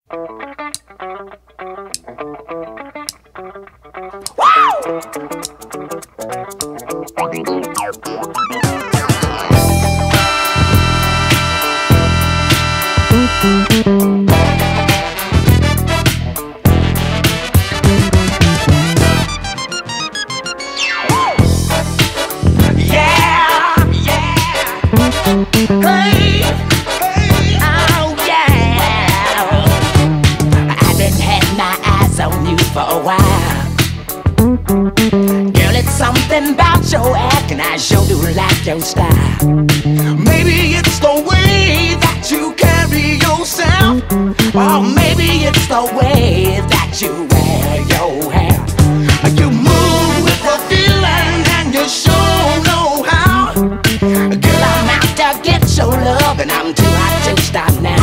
For a while, girl, it's something about your act, and I sure do like your style. Maybe it's the way that you carry yourself, or maybe it's the way that you wear your hair. You move with the feeling, and you sure know how. Girl, I'm out to get your love, and I'm too hot to stop now.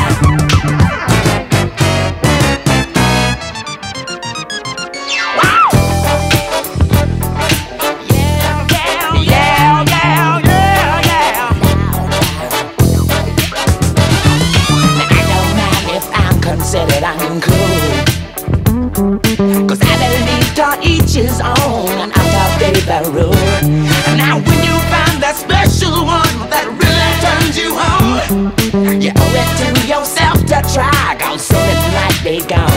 Considered uncool, 'cause I believe to each his own, out of Baby Ruth. Now when you find that special one that really turns you on, you owe it to yourself to try, 'cause soon it might be gone.